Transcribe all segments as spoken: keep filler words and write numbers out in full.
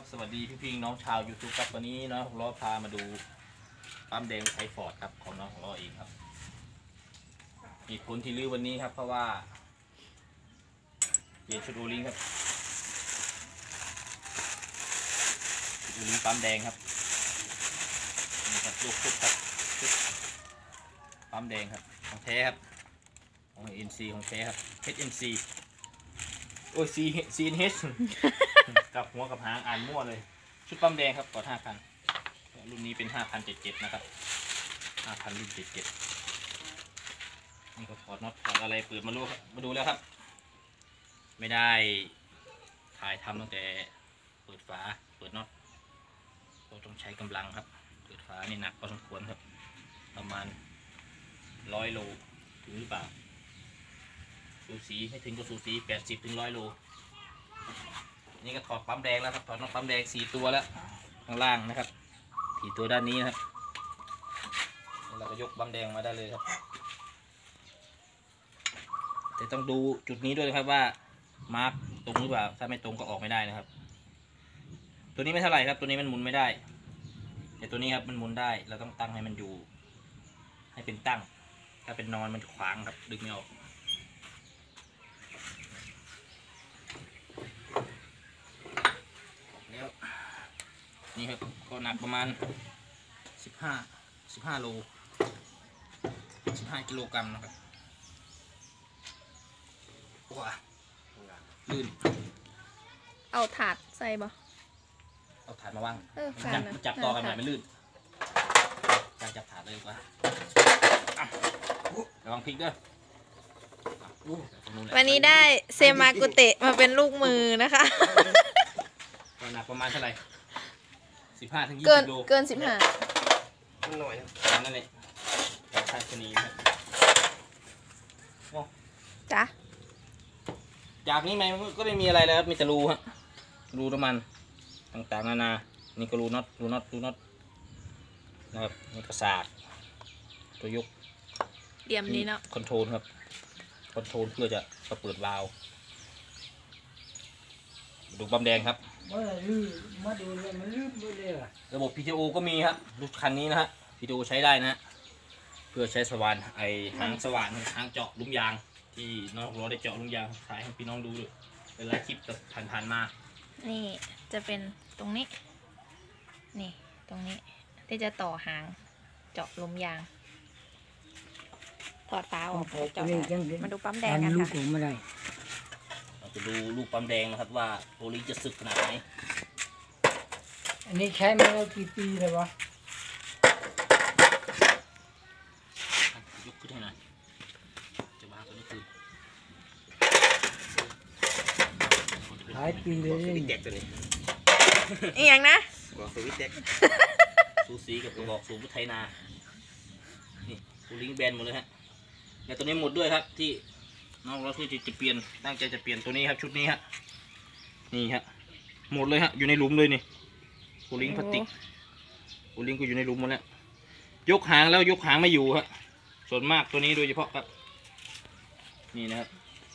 สวัสดีพี่ๆน้องชาวยูทูบครับวันนี้น้องของล้อพามาดูปั๊มแดงไทยฟอร์ดครับของน้องของล้อเองครับมีผลที่ลื้อวันนี้ครับเพราะว่าเปลี่ยนชุดโอลิงครับชุดโอลิงปั๊มแดงครับนี่ครับลูกชุดครับชุดปั๊มแดงครับของแท้ครับของ เอ็น ซี ของแท้ครับ เอช เอ็น ซี โอ้ย C ซี เอ็น เอช กับหัวกับหางอ่านมั่วเลยชุดปั๊มแดงครับก่อนห้าพันรุ่นนี้เป็นห้าพันเจ็ดเจ็ดนะครับห้าพันรุ่นเจ็ดเจ็ดนี่ก็ถอดน็อตถอดอะไรเปิดมาดูมาดูแล้วครับไม่ได้ถ่ายทำตั้งแต่เปิดฝาเปิดน็อตเราต้องใช้กำลังครับเปิดฝานี่หนักพอสมควรครับประมาณร้อยโลถึงหรือเปล่าสูสีไม่ถึงก็สูสีแปดสิบถึงร้อยโลนี่ก็ถอดปั๊มแดงแล้วครับถอดน็อตปั๊มแดงสี่ตัวแล้วข้างล่างนะครับสี่ตัวด้านนี้นะครับเราก็ยกปั๊มแดงมาได้เลยครับแต่ต้องดูจุดนี้ด้วยนะครับว่ามาร์กตรงหรือเปล่าถ้าไม่ตรงก็ออกไม่ได้นะครับตัวนี้ไม่เท่าไหร่ครับตัวนี้มันหมุนไม่ได้แต่ตัวนี้ครับมันหมุนได้เราต้องตั้งให้มันอยู่ให้เป็นตั้งถ้าเป็นนอนมันจะขวางครับดึงไม่ออกแล้วนี่ครับก็หนักประมาณสิบห้า สิบห้าโลสิบห้ากิโลกรัมนะครับว้าลื่นเอาถาดใส่บ่เอาถาดมาวางเออมันจับต่อกันหน่อยมันลื่นการจับถาดเลยดีกว่าระวังพลิกด้วยวันนี้ได้เซมากุเตะมาเป็นลูกมือนะคะหนักประมาณเท่าไหร่สิบห้าถึงยี่สิบโลเกินสิบห้าหน่อยนั่นแหละจากชาชนีครับจ้ะจากนี้มันก็ไม่มีอะไรแล้วครับมีแต่รูฮะรูน้ำมันต่างๆนานานี่ก็รูน็อตรูน็อตรูน็อตนะครับนี่กระสากตัวยกเดี่ยมนี้เนาะคอนโทรลครับคอนโทรลเพื่อจะเปิดวาล์วดูปั๊มแดงครับระบบ พี ที โอ ก็มีครับรถคันนี้นะฮะ พี ที โอ ใช้ได้นะเพื่อใช้สว่านไอหางสว่านหางเจาะลุ้มยางที่น้องเราได้เจาะลุ้มยางถ่ายให้พี่น้องดูด้วยเป็นไลฟ์คลิปผ่านๆมานี่จะเป็นตรงนี้นี่ตรงนี้ที่จะต่อหางเจาะลุ้มยางถอดฝาออกเจาะมาดูปั๊มแดงกันค่ะเราจะดูลูกปั๊มแดงนะครับว่าโอลิจะสึกขนาดไหนอันนี้ใช้มาแล้วกี่ปีเลยวะยกขึ้นให้หน่อยจะวางตัวนี้คือหลายปีเลยสวิตเด็กตัวนี้อีกอย่างนะบอกสวิตเด็กสูสีกับกระบอกสูบพุทไทยนานี่โอลิงแบนหมดเลยฮะและตัวนี้หมดด้วยครับที่น้องเราที่จะเปลี่ยนตั้งใจจะเปลี่ยนตัวนี้ครับชุดนี้ฮะนี่ฮะหมดเลยฮะอยู่ในหลุมเลยนี่โอลิงพลาสติกโอลิงก็อยู่ในหลุมหมดแล้วยกหางแล้วยกหางไม่อยู่ครับส่วนมากตัวนี้โดยเฉพาะครับนี่นะครับ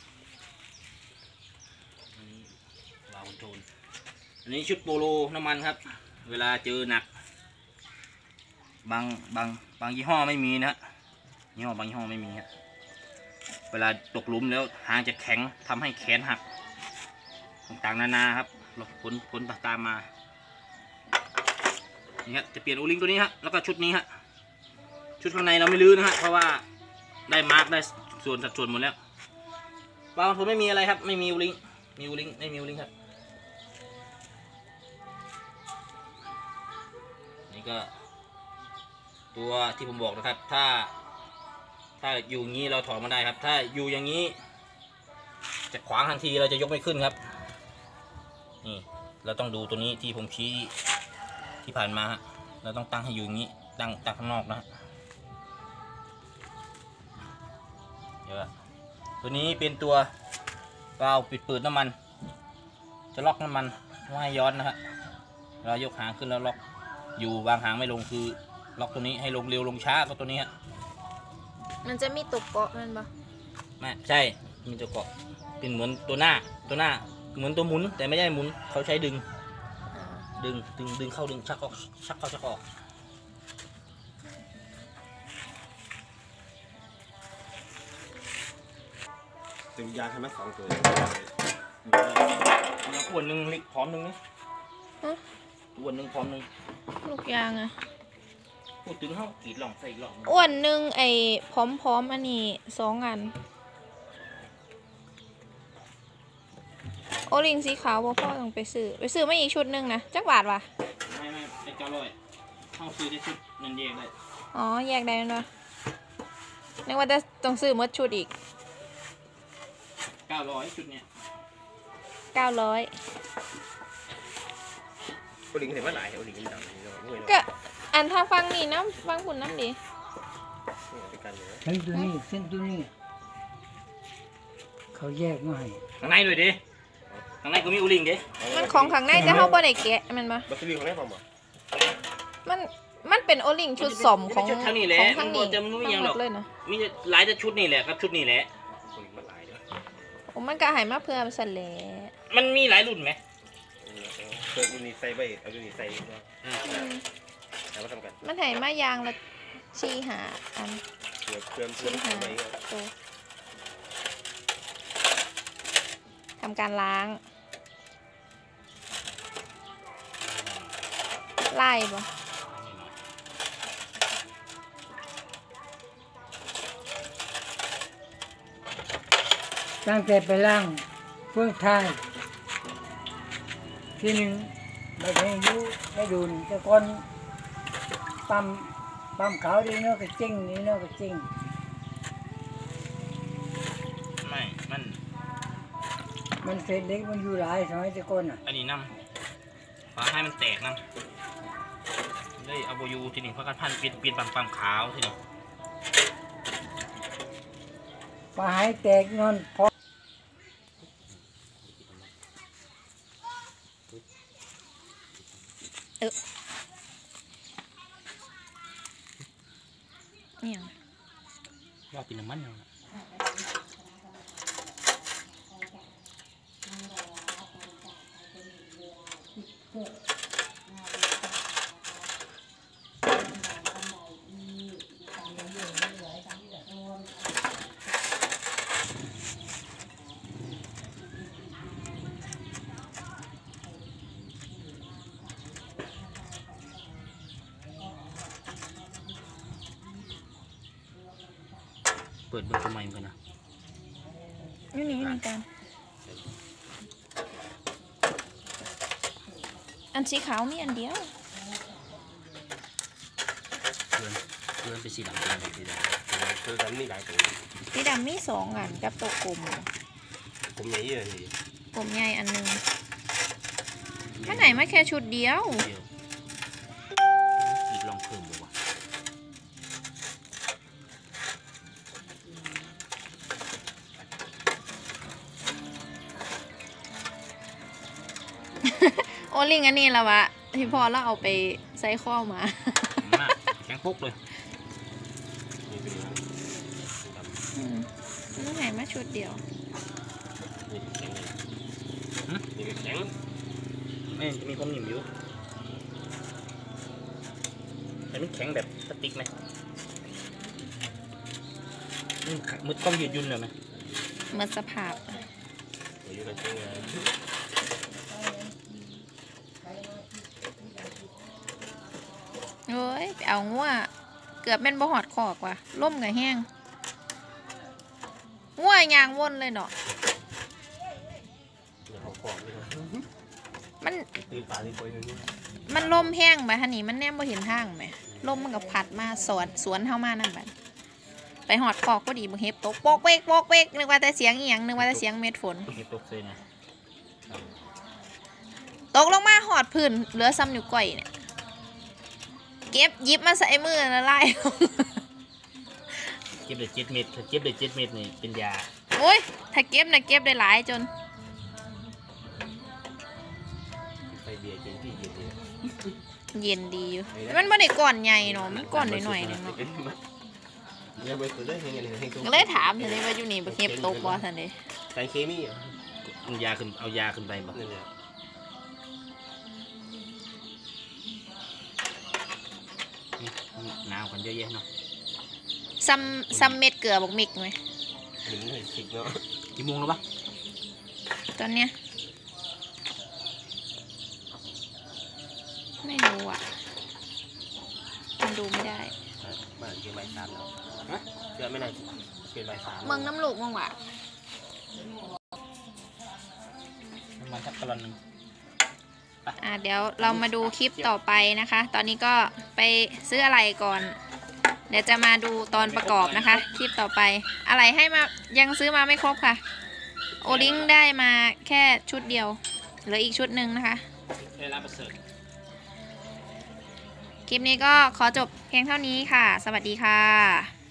วาล์วคอนโทรลอันนี้ชุดโปโลน้ำมันครับเวลาเจอหนักบางบางบางยี่ห้อไม่มีนะฮะยี่ห้อบางยี่ห้อไม่มีครับเวลาตกหลุมแล้วหางจะแข็งทำให้แขนหักต่างๆนานาครับผลผลตามมานี่ฮะจะเปลี่ยนโอลิงตัวนี้ฮะแล้วก็ชุดนี้ฮะชุดข้างในเราไม่ลื้อนะฮะเพราะว่าได้มาร์กได้ส่วนสัดส่วนหมดแล้วบางคนไม่มีอะไรครับไม่มีโอลิงมีโอลิงไม่มีโอลิงครับนี่ก็ตัวที่ผมบอกนะครับถ้าถ้าอยู่อย่างนี้เราถอดมาได้ครับถ้าอยู่อย่างนี้จะขวางทันทีเราจะยกไม่ขึ้นครับนี่เราต้องดูตัวนี้ที่ผมชี้ที่ผ่านมาฮะเราต้องตั้งให้อยู่อย่างนี้ตั้งตั้งข้างนอกนะเดี๋ยวตัวนี้เป็นตัววาล์วปิดเปิดน้ำมันจะล็อกน้ำมันไม่ให้ย้อนนะฮะเรายกหางขึ้นแล้วล็อกอยู่วางหางไม่ลงคือล็อกตัวนี้ให้ลงเร็วลงช้าก็ตัวนี้ฮะมันจะมีตุกเกาะมันปะไม่ใช่มีตัวเกาะเป็นเหมือนตัวหน้าตัวหน้าเหมือนตัวหมุนแต่ไม่ใช่หมุนเขาใช้ดึงอดึงดึงดึงเข้าดึงชักออกชักเข้าชักออกถึงยาใช่ไหมสองตัวแล้วอ้วนหนึ่งเล็กพร้อมหนึ่งนี่อ้วนหนึ่งพร้อมหนึ่งลูกยางอะพูดถึงเขากรีดหล่องใส่อีกหล่องอ้วนหนึ่งไอ้พร้อมๆอันนี้สองอันโอลิงสีขาวบ่พ่อต้องไปซื้อไปซื้อมาอีกชุดหนึ่งนะจักบาทวะไม่ไม่ไอ้เก้าร้อยเข้าซื้อได้ชุดนันเดียกได้อ๋อแยกได้เนาะนึกว่าจะต้องซื้อหมดชุดอีกเก้าร้อยชุดเนี้ยเก้าร้อยโอลิงเห็นว่าหลายโอลิงดำนี่เนาะด้วยเนาะก็อันถ้าฟังนี่น้ำฟังคุณน้ำดีเป็นการเลยเส้นตัวนี้เส้นตัวนี้ เขาแยกมาให้ข้างในด้วยดิข้างในก็มีอูลิงดิมันของข้างในจะเข้าบ่ได้แกะแมันปะบัตรวิวของแม่ผมอ่ะมันมันเป็นโอลิงชุดสมของชุดทางนี้แหละของมัทาน งบอนี้กจะมันไม่มีหยังหรอกเลยเนาะมีแต่หลายแต่ชุดนี่แหละครับชุดนี่แหละโอลิงมันหลายเด้อโอ้มันก็ใหายมาเพื่อสั่นแหละมันมีหลายรุ่นไหมเพิ่มนี่ใส่ใบเอาดูนี่ใส่เนาะอืมแล้วมาทำกันมันใหายมายางละชีหาอันเพื่อเพิ่มชีเพิ่มหาทำไมตัวทำการล้างไล่ปะตั้งแต่ไปล่างเพื่องทายที่หนึ่งไม่ได้อยู่ไม่ดูนแต่ก่อนปั๊มปั๊มขาวดีเนาะก็จริงนี่เนาะก็จริงไม่ มันมันเศษเล็กมันอยู่หลายสมัยแต่ก่อนอ่ะอันนี้น้ำฟ้าให้มันแตกน้ำเลยเอาโบยูทีนี้เพราะกันพันเปลี่ยนเปลี่ยนปั๊มปั๊มขาวทีนี้ปลาหายแตกนอนพอเนี่ยว่าเป็นน้ำมันเนาะเปิดเบอร์ทำไมเหมือนกันนะนี่นี่นี่กันอันสีขาวมีอันเดียวเพื่อนเพื่อนไปสีดำเป็นสีดำคือกันนี่หลายตัวสีดำมีสองอันกับตัวกลมผมใหญ่เลยกลมใหญ่อันหนึงถ้าไหนมาแค่ชุดเดียวเดียวอีกลองเพิ่มดูวะโอลิงอันนี้ละวะที่พอเราเอาไปใส่ข้อมามากแข็งปุ๊กเลยนี่เป็นอืมมันไหนมาชุดเดียวนี่แข็งเลยนี่แข็งไม่จะมีความหนิ่มอยู่แต่มันแข็งแบบสติ๊กไหมมันมืดความยืดหยุ่นเลยไหมเมื่อสภาพอยู่กันจริงเลยโอ้ยไปเอางัวเกือบแม่นบ่หอดคอกว่ะล่มกับแห้งงัวยางวนเลยเนาะเดี๋ยวเขาขอบเลยมันตื่นตาตื่นปอยนึงมันล่มแห้งไปฮันนี่มันแนมบ่เห็นทางไหมล่มมันก็พัดมาสวนสวนเข้ามานั่นแบบไปหอดคอกก็ดีบ่เฮ็บตกโปกเวกโปกเวกนึกว่าแต่เสียงอีหยังนึกว่าแต่เสียงเม็ดฝนเก็บตกเลยนะตกลงมาหอดพื้นเหลือซ้ำอยู่ก้อยเนี่ยเก็บหยิบมาใส่มือละลายเก็บได้เจ็ดเม็ดถ้าเก็บได้เจ็ดเม็ดนี่เป็นยาโอ้ยถ้าเก็บนะเก็บได้หลายจนไปเบียร์กินพี่เย็นดีเย็นดีอยู่แต่มันไม่ได้ก้อนใหญ่เนาะมันก้อนหน่อยๆนึงเนาะเนี่ยไปตัวได้ยังไงให้ตัวก็เลยถามเธอเลยว่าอยู่นี่บ่เก็บตกบ่ท่านเด้สารเคมีอ่ะเอายาขึ้นเอายาขึ้นไปบ่นี่แหละหนาวกันเยอะแยะเนาะซัมซัมเม็ดเกลือบอกมิกไหมถึงหน่อยสิบเนาะกี่โมงแล้วปะตอนเนี้ยไม่รู้อ่ะมันดูไม่ได้มาเกินใบสามแล้วฮะเกินไม่ได้เกินใบสามเมืองน้ำลูกมั้งวะน้ำมันสักกะลอนหนึ่งอ่ะเดี๋ยวเรามาดูคลิปต่อไปนะคะ ตอนนี้ก็ไปซื้ออะไรก่อน เดี๋ยวจะมาดูตอนประกอบนะคะ คลิปต่อไป อะไรให้มายังซื้อมาไม่ครบค่ะ โอลิงได้มาแค่ชุดเดียวเหลืออีกชุดหนึ่งนะคะได้รับประเสริฐคลิปนี้ก็ขอจบเพียงเท่านี้ค่ะ สวัสดีค่ะ